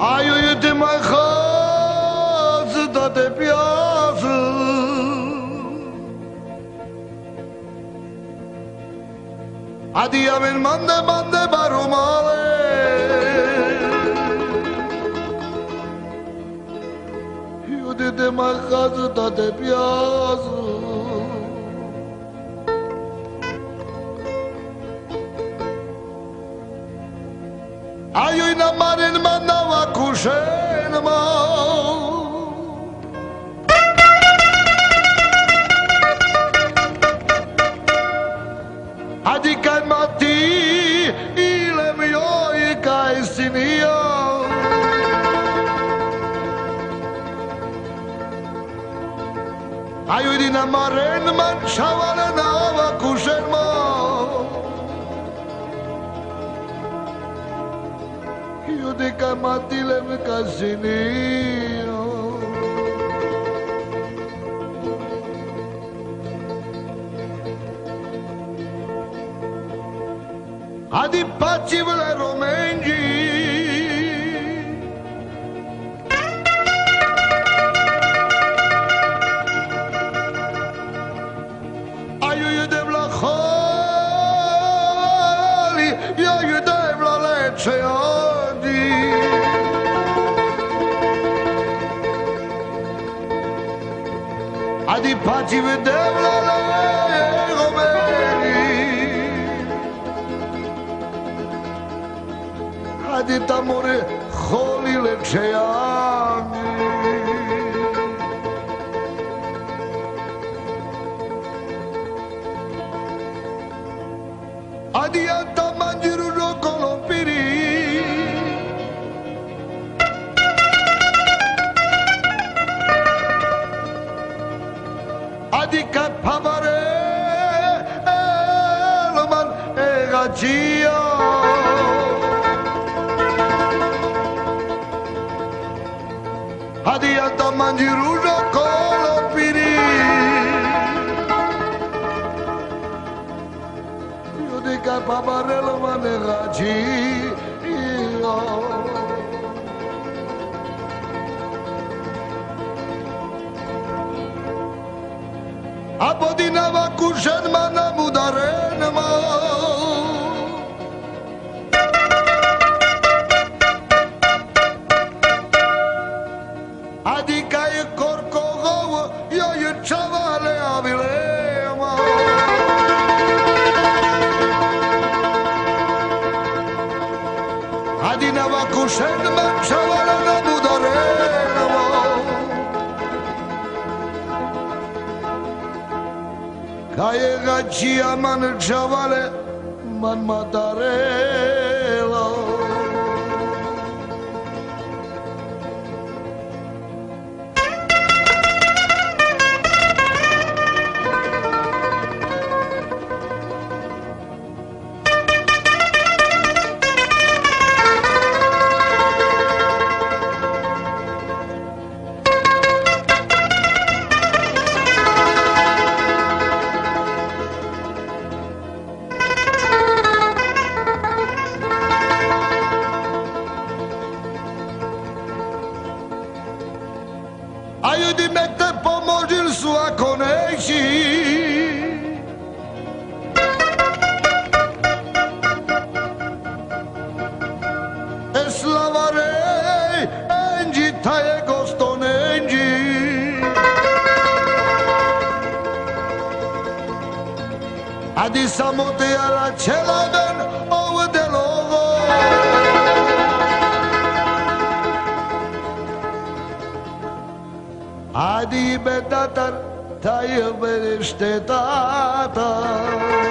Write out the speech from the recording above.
Ai uite mai hază, da te piază. Adia men mande barumale. Uite mai hază, da te piază. Ai na marin manava kushen ma. Adi kai mati ile mio I kai sinia. Ai na marin man shavala nava kushen ma. De camatile me casinio Adi pacivole romengi Aiu de vlahali Aiu de vlalecea Adi paci vedem la romeni Adi tamore holile ceani Adi anta mangiru colompiri Adi kapavare elman egacia Adi anta mangiruja kolopiri Adi kapavare elman egacia Apodinava kushen mana mudarenma Adi kai korkogo yo chavale avilema Adi nava kushen man chavale na mudarenma Caie gacia man chavale man matarela Aiu di mette pomogil sua coneci E slavarei engi taie gostonengi Adi samote alla celaven ove de logo Adi bedatar taie berește tata